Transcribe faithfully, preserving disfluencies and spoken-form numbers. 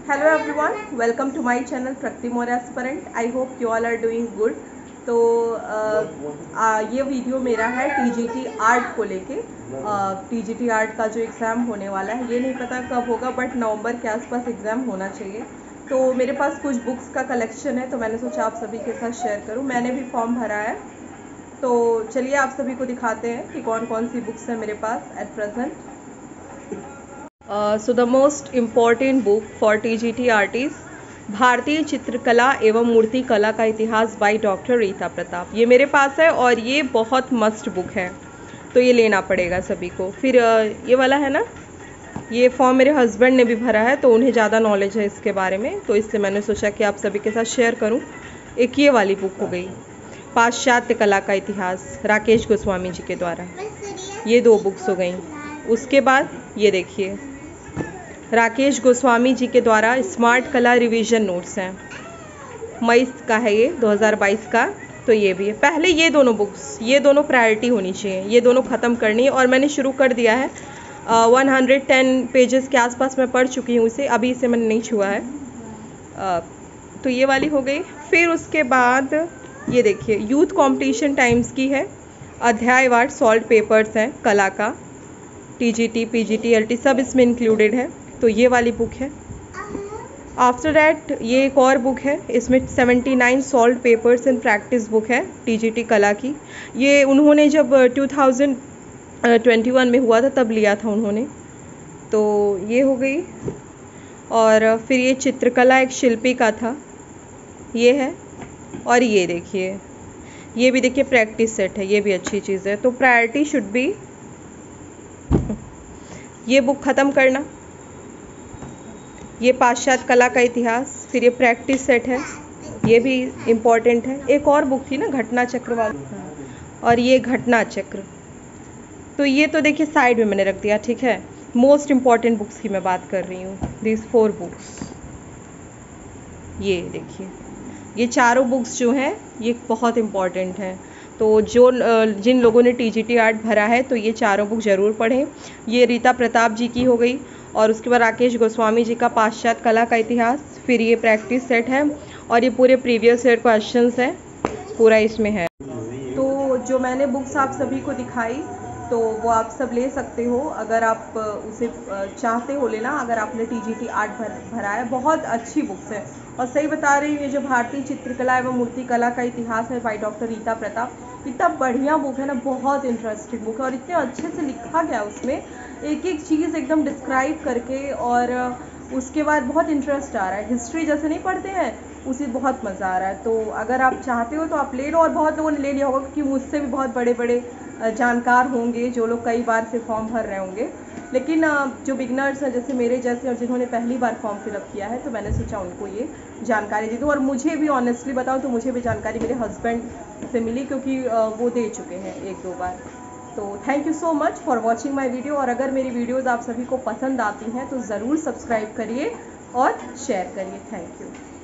Hello everyone, welcome to my channel Prakriti Maurya aspirant. I hope you all are doing good. तो आ, आ, ये video मेरा है टीजीटी आर्ट को लेके। टीजीटी आर्ट का जो एग्ज़ाम होने वाला है, ये नहीं पता कब होगा, बट नवंबर के आसपास एग्ज़ाम होना चाहिए। तो मेरे पास कुछ बुक्स का कलेक्शन है, तो मैंने सोचा आप सभी के साथ शेयर करूँ। मैंने भी फॉर्म भरा है, तो चलिए आप सभी को दिखाते हैं कि कौन कौन सी बुक्स हैं मेरे पास at present. So the most important book for T G T artist, भारतीय चित्रकला एवं मूर्ति कला का इतिहास बाय डॉक्टर रीता प्रताप। ये मेरे पास है और ये बहुत मस्त बुक है, तो ये लेना पड़ेगा सभी को। फिर uh, ये वाला है ना, ये फॉर्म मेरे हस्बैंड ने भी भरा है, तो उन्हें ज़्यादा नॉलेज है इसके बारे में, तो इसलिए मैंने सोचा कि आप सभी के साथ शेयर करूं। एक ये वाली बुक हो गई, पाश्चात्य कला का इतिहास, राकेश गोस्वामी जी के द्वारा। ये दो बुक्स हो गई। उसके बाद ये देखिए, राकेश गोस्वामी जी के द्वारा स्मार्ट कला रिवीजन नोट्स हैं, मई का है ये दो हज़ार बाईस का, तो ये भी है। पहले ये दोनों बुक्स, ये दोनों प्रायोरिटी होनी चाहिए, ये दोनों ख़त्म करनी है और मैंने शुरू कर दिया है। वन हंड्रेड टेन पेजेस के आसपास मैं पढ़ चुकी हूँ इसे, अभी इसे मैंने नहीं छुआ है। uh, तो ये वाली हो गई। फिर उसके बाद ये देखिए, यूथ कंपटीशन टाइम्स की है, अध्यायवार सॉल्ट पेपर्स हैं कला का, टीजीटी पीजीटी एलटी सब इसमें इंक्लूडेड है, तो ये वाली बुक है। आफ्टर दैट ये एक और बुक है, इसमें seventy nine solved papers and practice book है टीजीटी कला की। ये उन्होंने जब टू थाउजेंड ट्वेंटी वन में हुआ था तब लिया था उन्होंने, तो ये हो गई। और फिर ये चित्रकला एक शिल्पी का था, ये है। और ये देखिए, ये भी देखिए प्रैक्टिस सेट है, ये भी अच्छी चीज़ है। तो प्रायोरिटी शुड बी ये बुक ख़त्म करना, ये पाश्चात्य कला का इतिहास, फिर ये प्रैक्टिस सेट है, ये भी इम्पॉर्टेंट है। एक और बुक थी ना घटना चक्र वाली, और ये घटना चक्र, तो ये तो देखिए साइड में मैंने रख दिया, ठीक है। मोस्ट इम्पॉर्टेंट बुक्स की मैं बात कर रही हूँ, दिस फोर बुक्स। ये देखिए, ये चारों बुक्स जो हैं ये बहुत इम्पॉर्टेंट हैं, तो जो जिन लोगों ने टीजीटी आर्ट भरा है तो ये चारों बुक ज़रूर पढ़ें। ये रीता प्रताप जी की हो गई, और उसके बाद राकेश गोस्वामी जी का पाश्चात्य कला का इतिहास, फिर ये प्रैक्टिस सेट है, और ये पूरे प्रीवियस ईयर क्वेश्चंस हैं, पूरा इसमें है। तो जो मैंने बुक्स आप सभी को दिखाई, तो वो आप सब ले सकते हो अगर आप उसे चाहते हो लेना, अगर आपने टीजीटी आर्ट भर भरा है। बहुत अच्छी बुक्स है, और सही बता रही हूँ, ये जो भारतीय चित्रकला एवं मूर्ति कला का इतिहास है बाय डॉक्टर रीता प्रताप, इतना बढ़िया बुक है ना, बहुत इंटरेस्टिंग बुक है, और इतने अच्छे से लिखा गया उसमें, एक एक चीज़ एकदम डिस्क्राइब करके, और उसके बाद बहुत इंटरेस्ट आ रहा है। हिस्ट्री जैसे नहीं पढ़ते हैं, उसी बहुत मज़ा आ रहा है। तो अगर आप चाहते हो तो आप ले लो, और बहुत लोगों ने ले लिया होगा, क्योंकि मुझसे भी बहुत बड़े बड़े जानकार होंगे जो लोग कई बार से फॉर्म भर रहे होंगे, लेकिन जो बिगनर्स हैं जैसे मेरे जैसे, और जिन्होंने पहली बार फॉर्म फिलअप किया है, तो मैंने सोचा उनको ये जानकारी दे दूँ। और मुझे भी ऑनेस्टली बताऊँ तो मुझे भी जानकारी मेरे हस्बैंड से मिली, क्योंकि वो दे चुके हैं एक दो बार। तो thank you so much for watching my video, और अगर मेरी वीडियोज़ आप सभी को पसंद आती हैं तो ज़रूर सब्सक्राइब करिए और शेयर करिए। Thank you.